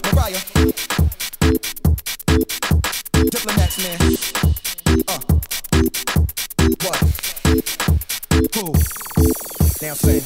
Mariah, diplomats, man. What? Who? Now sing.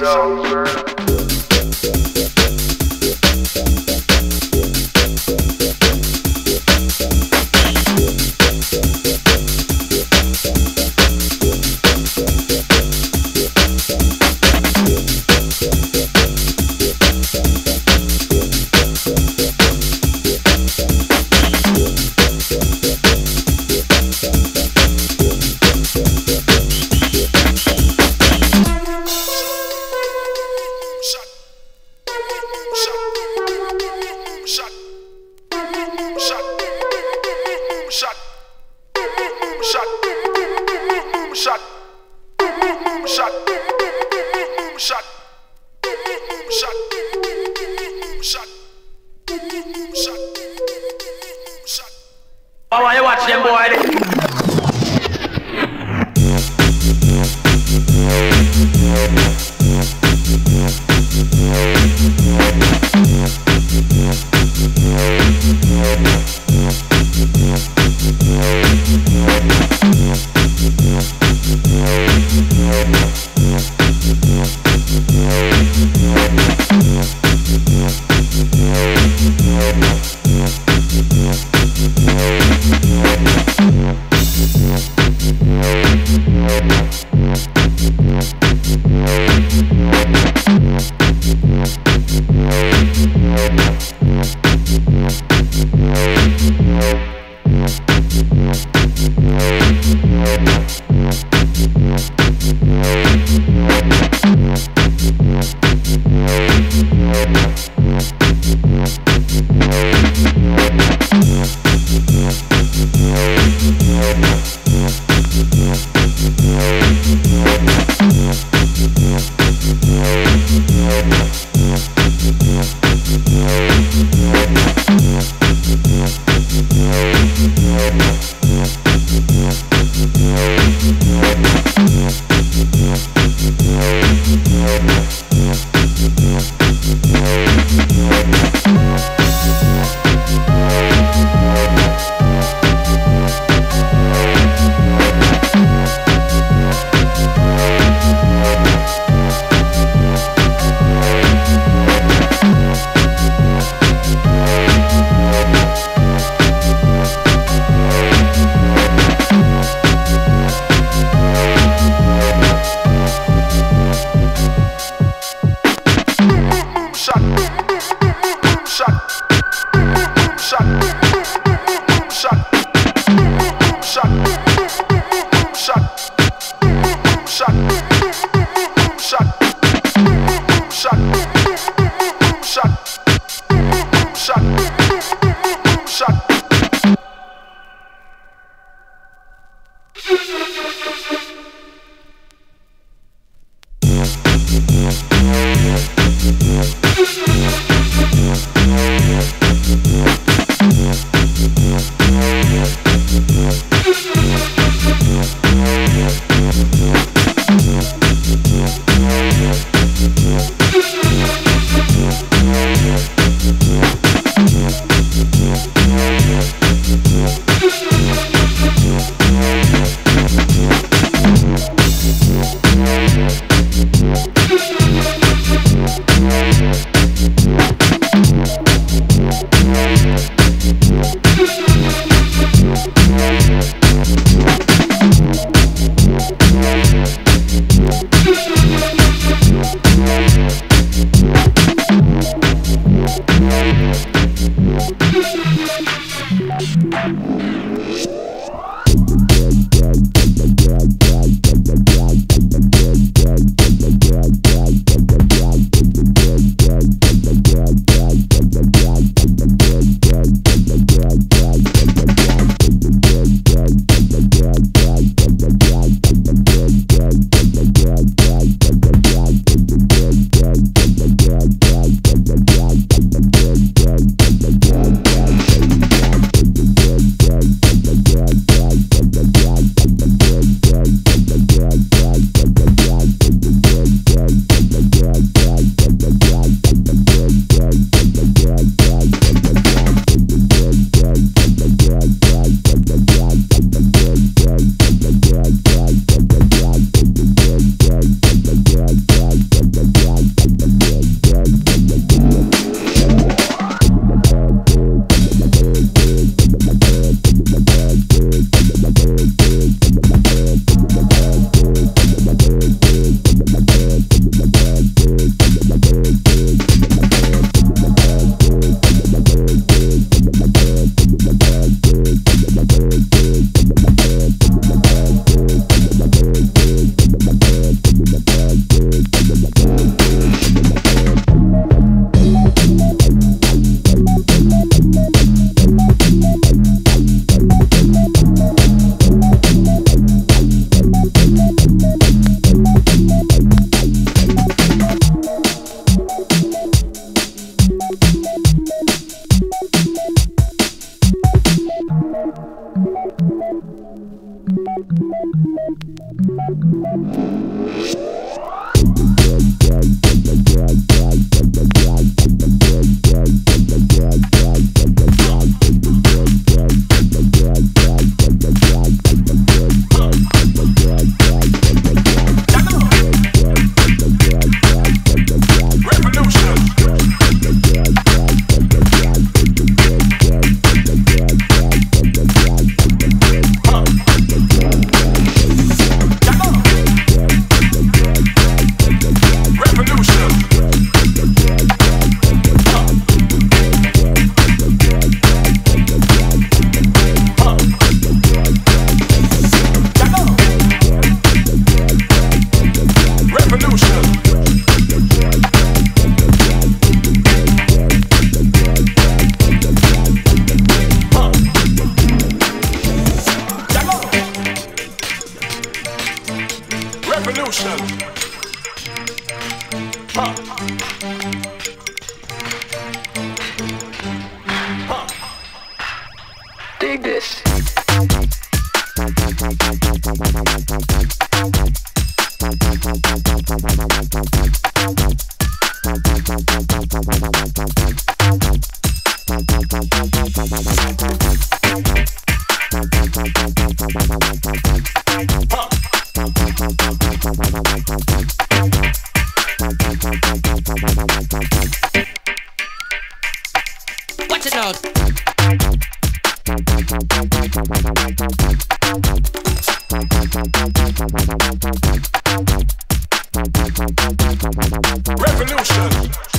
I want you watch them boy. Dig this. Watch it out. Revolution.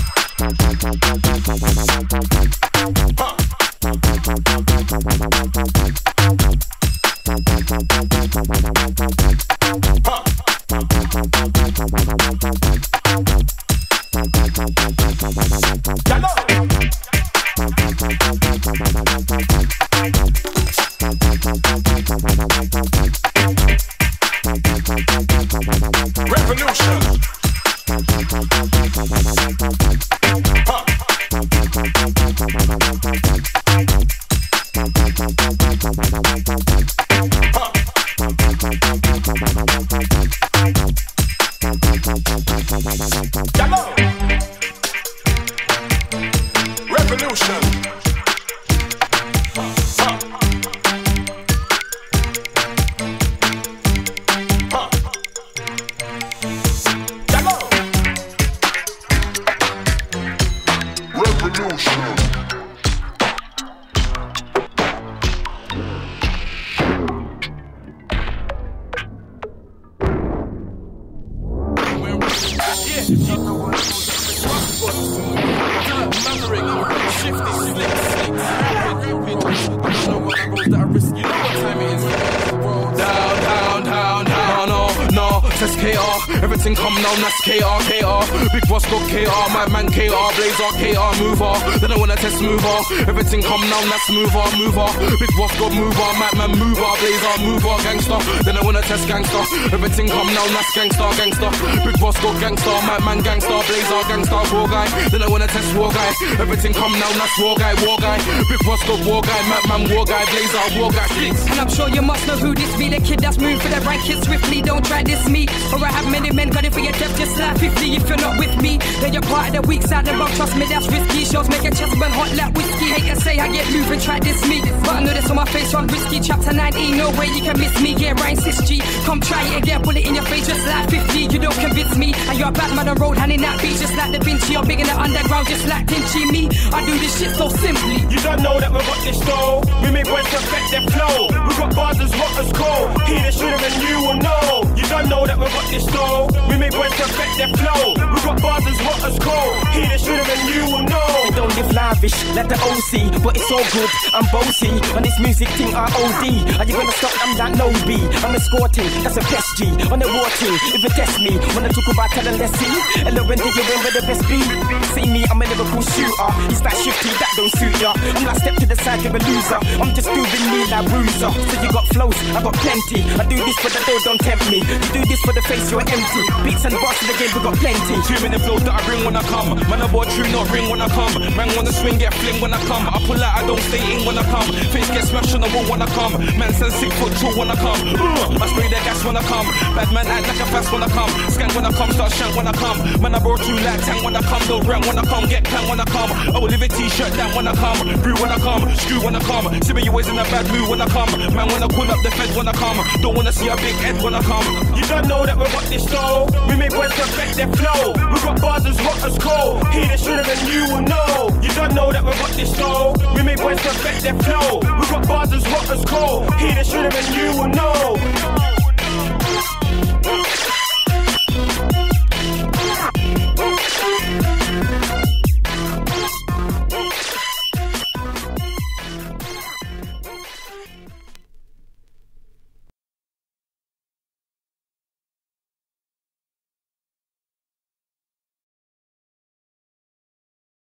Everything come now, that's KR. Big boss got KR, my man KR, Blazer, KR, mover. They don't wanna test mover. Everything come now, that's mover. Big boss got mover, my man mover, Blazer, mover, gangster. They don't wanna test gangster. Everything come now, that's gangster. Big boss got gangster, my man gangster, Blazer, gangster, war guy. They don't wanna test war guy. Everything come now, that's war guy. Big boss got war guy, my man war guy, Blazer, war guy. And I'm sure you must know who this be. The kid that's moved for the right kid swiftly. Don't try this me, or I have many men got it for your death. Just like 50 if you're not with me. Then you're part of the weak side of the trust me, that's risky. Shows make your chest burn hot like whiskey. Hate to say I get moving, try this me. But I know this on my face, run risky. Chapter 19, no way you can miss me. Yeah, Ryan Sis G. Come try it again, bullet in your face just like 50. You don't convince me. And you're a bad man on road, hand in that beat just like Da Vinci. You're big in the underground just like Tinchy. Me, I do this shit so simply. You don't know that we got this flow. We make boys perfect their flow. We got bars as hot as cold. Hear the shooter and you will know. You don't know that we got this flow. We make boys perfect their flow. We got bars as hot as cold. Hear the shooter and you will know. We don't live lavish like the OC, but it's all good. I'm bossy on this music thing. ROD. Are you gonna stop? I'm that no B. I'm escorting. That's a best G on the war team. If you test me, when I talk about talent, let's see. Hello, when did you win with the best B? See me, I'm a Liverpool shooter. It's that shifty that don't suit ya. I'm like step to the side, you're a loser. I'm just doing me like bruiser. So you got flows, I got plenty. I do this for the dough, don't tempt me. You do this for the face, you're empty. Beats and bars in the game, we got plenty. 2 minute flows that I bring when I come. Man, I bought true, not ring when I come. Man, wanna swing, get fling when I come. I pull out, I don't stay in when I come. Face get smashed on the wall when I come. Man, send 6 foot tall when I come. I spray the gas when I come. Bad man act like a fast when I come. Scan when I come, start shank when I come. Man, I brought true like tank when I come. Don't rank when I come, get clank when I come. I will leave a t-shirt down when I come. Brew when I come, screw when I come. See me, you always in a bad mood when I come. Man, when I call up the feds when I come. Don't wanna see a big head when I come. You don't know that we got this flow. We make boys perfect their flow. We got bars as hot as cold. Hear the shooter and you will know. You don't know that we got this flow. We make boys perfect their flow. We got bars as hot as cold. Hear the shooter and you will know.